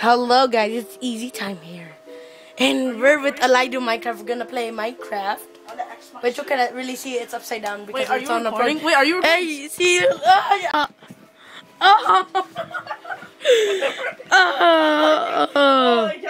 Hello guys, it's Easy Time here. And we're with Alido Minecraft. We're gonna play Minecraft. But you cannot really see it. It's upside down because it's on the front. Wait, are you recording? Hey, see you. Oh, yeah. Oh.